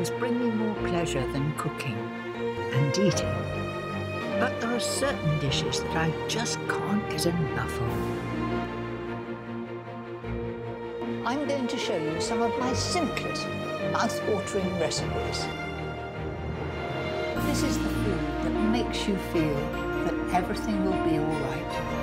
things bring me more pleasure than cooking and eating. But there are certain dishes that I just can't get enough of. I'm going to show you some of my simplest, mouth-watering recipes. This is the food that makes you feel that everything will be all right.